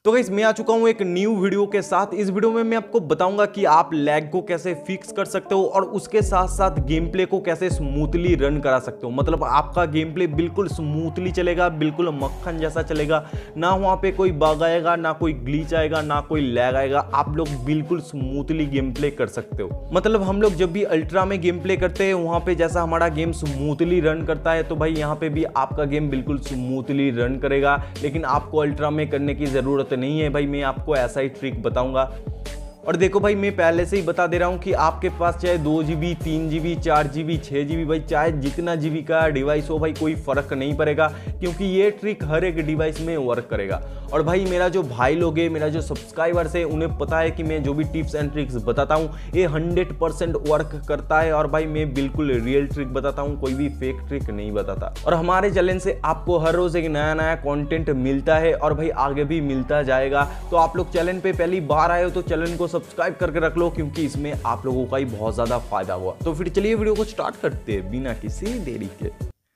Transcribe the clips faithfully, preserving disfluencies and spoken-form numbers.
तो गाइस मैं आ चुका हूं एक न्यू वीडियो के साथ। इस वीडियो में मैं आपको बताऊंगा कि आप लैग को कैसे फिक्स कर सकते हो और उसके साथ साथ गेम प्ले को कैसे स्मूथली रन करा सकते हो। मतलब आपका गेम प्ले बिल्कुल स्मूथली चलेगा, बिल्कुल मक्खन जैसा चलेगा, ना वहां पे कोई बग आएगा, ना कोई ग्लिच आएगा, ना कोई लैग आएगा। आप लोग बिल्कुल स्मूथली गेम प्ले कर सकते हो। मतलब हम लोग जब भी अल्ट्रा में गेम प्ले करते हैं वहां पे जैसा हमारा गेम स्मूथली रन करता है, तो भाई यहाँ पे भी आपका गेम बिल्कुल स्मूथली रन करेगा। लेकिन आपको अल्ट्रा में करने की जरूरत नहीं है भाई, मैं आपको ऐसा ही ट्रिक बताऊंगा। और देखो भाई मैं पहले से ही बता दे रहा हूँ कि आपके पास चाहे दो जी बी तीन जी बी चार जी बी छः जी बी भाई चाहे जितना जी बी का डिवाइस हो भाई कोई फ़र्क नहीं पड़ेगा, क्योंकि ये ट्रिक हर एक डिवाइस में वर्क करेगा। और भाई मेरा जो भाई लोग है, मेरा जो सब्सक्राइबर्स है, उन्हें पता है कि मैं जो भी टिप्स एंड ट्रिक्स बताता हूँ ये हंड्रेड परसेंट वर्क करता है। और भाई मैं बिल्कुल रियल ट्रिक बताता हूँ, कोई भी फेक ट्रिक नहीं बताता। और हमारे चैनल से आपको हर रोज़ एक नया नया कॉन्टेंट मिलता है और भाई आगे भी मिलता जाएगा। तो आप लोग चैनल पर पहली बार आए हो तो चैनल को सब्सक्राइब करके रख लो, क्योंकि इसमें आप लोगों का ही बहुत ज्यादा फायदा हुआ। तो फिर चलिए वीडियो को स्टार्ट करते हैं बिना किसी देरी के।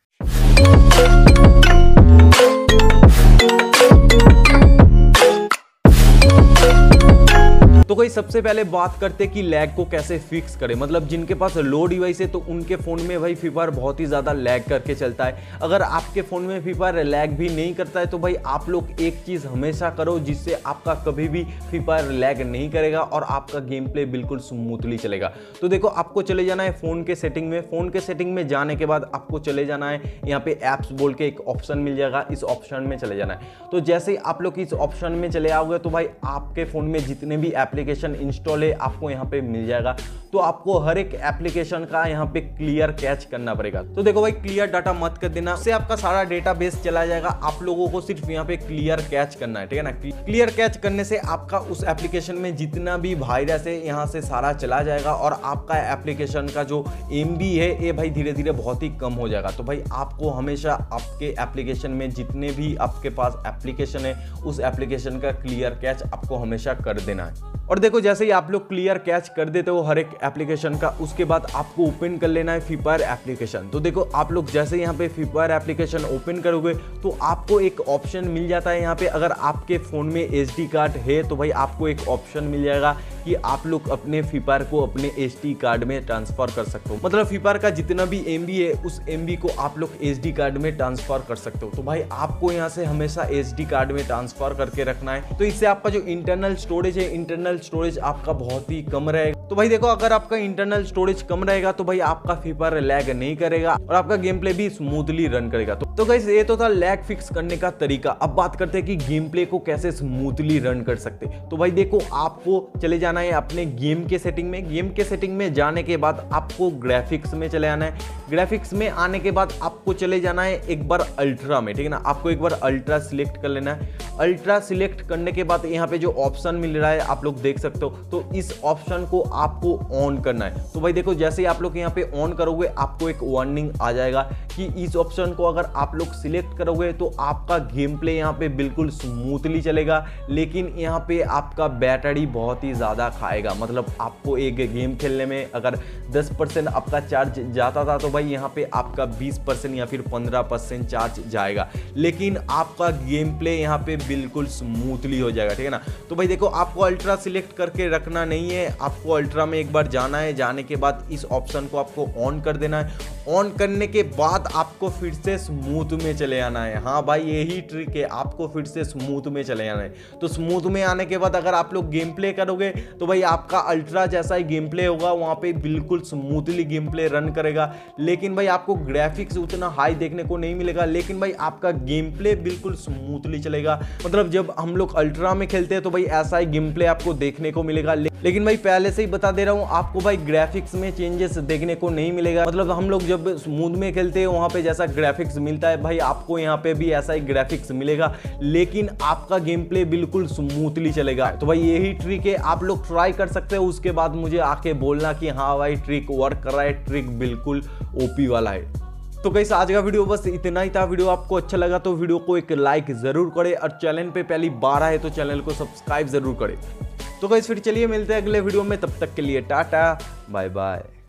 तो कोई सबसे पहले बात करते कि लैग को कैसे फिक्स करें। मतलब जिनके पास लो डिवाइस है तो उनके फोन में भाई फ्री फायर बहुत ही ज्यादा लैग करके चलता है। अगर आपके फोन में फ्री फायर लैग भी नहीं करता है तो भाई आप लोग एक चीज हमेशा करो जिससे आपका कभी भी फ्री फायर लैग नहीं करेगा और आपका गेम प्ले बिल्कुल स्मूथली चलेगा। तो देखो आपको चले जाना है फोन के सेटिंग में। फोन के सेटिंग में जाने के बाद आपको चले जाना है, यहाँ पे एप्स बोल के एक ऑप्शन मिल जाएगा, इस ऑप्शन में चले जाना है। तो जैसे ही आप लोग इस ऑप्शन में चले आओगे तो भाई आपके फोन में जितने भी एप्लीकेशन इंस्टॉल है आपको यहाँ पे मिल जाएगा। तो आपको हर एक एप्लीकेशन का यहाँ पे क्लियर कैच करना पड़ेगा। तो देखो भाई क्लियर डाटा मत कर देना, उससे आपका सारा डेटाबेस चला जाएगा। आप लोगों को सिर्फ यहाँ पे क्लियर कैच करना है, ठीक है ना। क्लियर कैच करने से आपका उस एप्लीकेशन में जितना भी वायरस है यहाँ से सारा चला जाएगा और आपका एप्लीकेशन का जो एमबी है ये भाई धीरे धीरे बहुत ही कम हो जाएगा। तो भाई आपको हमेशा आपके एप्लीकेशन में जितने भी आपके पास एप्लीकेशन है उस एप्लीकेशन का क्लियर कैच आपको हमेशा कर देना है। और देखो जैसे ही आप लोग क्लियर कैच कर देते हो हर एक एप्लीकेशन का, उसके बाद आपको ओपन कर लेना है फ्री फायर एप्लीकेशन। तो देखो आप लोग जैसे यहाँ पे फ्री फायर एप्लीकेशन ओपन करोगे तो आपको एक ऑप्शन मिल जाता है यहाँ पे। अगर आपके फोन में एस डी कार्ड है तो भाई आपको एक ऑप्शन मिल जाएगा कि आप लोग अपने फ्री फायर को अपने एस डी कार्ड में ट्रांसफर कर सकते हो। मतलब फ्री फायर का जितना भी एमबी है उस एमबी को आप लोग एस डी कार्ड में ट्रांसफर कर सकते हो। तो भाई आपको यहाँ से हमेशा एस डी कार्ड में ट्रांसफर करके रखना है। तो इससे आपका जो इंटरनल स्टोरेज है, इंटरनल स्टोरेज आपका बहुत ही कम रहेगा। तो भाई देखो अगर आपका इंटरनल स्टोरेज कम रहेगा तो भाई आपका फ्री फायर लैग नहीं करेगा और आपका गेम प्ले भी स्मूथली रन करेगा। तो, तो गाइस ये तो था लैग फिक्स करने का तरीका। अब बात करते हैं कि गेम प्ले को कैसे स्मूथली रन कर सकते। तो भाई देखो आपको चले जाना है अपने गेम के सेटिंग में। गेम के सेटिंग में जाने के बाद आपको ग्राफिक्स में चले आना है। ग्राफिक्स में आने के बाद आपको चले जाना है एक बार अल्ट्रा में, ठीक है ना। आपको एक बार अल्ट्रा सिलेक्ट कर लेना है। अल्ट्रा सिलेक्ट करने के बाद यहाँ पे जो ऑप्शन मिल रहा है आप लोग देख सकते हो, तो इस ऑप्शन को आपको ऑन करना है। तो भाई देखो जैसे ही आप लोग यहाँ पे ऑन करोगे आपको एक वार्निंग आ जाएगा कि इस ऑप्शन को अगर आप लोग सिलेक्ट करोगे तो आपका गेम प्ले यहाँ पे बिल्कुल स्मूथली चलेगा, लेकिन यहाँ पे आपका बैटरी बहुत ही ज़्यादा खाएगा। मतलब आपको एक गेम खेलने में अगर दस परसेंट आपका चार्ज जाता था तो भाई यहाँ पे आपका बीस परसेंट या फिर पंद्रह परसेंट चार्ज जाएगा, लेकिन आपका गेम प्ले यहाँ पे बिल्कुल स्मूथली हो जाएगा, ठीक है ना। तो भाई देखो आपको अल्ट्रा सिलेक्ट करके रखना नहीं है, आपको अल्ट्रा में एक बार जाना है। जाने के बाद इस ऑप्शन को आपको ऑन कर देना है। ऑन करने के बाद आपको फिर से स्मूथ में चले आना है। हाँ भाई यही ट्रिक है, आपको फिर से स्मूथ में चले आना है। तो स्मूथ में आने के बाद अगर आप लोग गेम प्ले करोगे तो भाई आपका अल्ट्रा जैसा ही गेम प्ले होगा, वहां पे बिल्कुल स्मूथली गेम प्ले रन करेगा। लेकिन भाई आपको ग्राफिक्स उतना हाई देखने को नहीं मिलेगा, लेकिन भाई आपका गेम प्ले बिल्कुल स्मूथली चलेगा। मतलब जब हम लोग अल्ट्रा में खेलते हैं तो भाई ऐसा ही गेम प्ले आपको देखने को मिलेगा। लेकिन भाई पहले से ही बता दे रहा हूँ आपको भाई ग्राफिक्स में चेंजेस देखने को नहीं मिलेगा। मतलब हम लोग जब स्मूथ में खेलते हैं वहां पे जैसा ग्राफिक्स मिलता है भाई आपको यहाँ पे भी ऐसा ही ग्राफिक्स मिलेगा, लेकिन आपका गेम प्ले बिल्कुल स्मूथली चलेगा। तो भाई यही ट्रिक है, आप लोग ट्राई कर सकते हो। उसके बाद मुझे आके बोलना कि हाँ भाई ट्रिक वर्क कर रहा है, ट्रिक बिल्कुल ओपी वाला है। तो गाइस आज का वीडियो बस इतना ही था। वीडियो आपको अच्छा लगा तो वीडियो को एक लाइक जरूर करें और चैनल पे पहली बार आए तो चैनल को सब्सक्राइब जरूर करें। तो गाइस फिर चलिए मिलते हैं अगले वीडियो में, तब तक के लिए टाटा बाय बाय।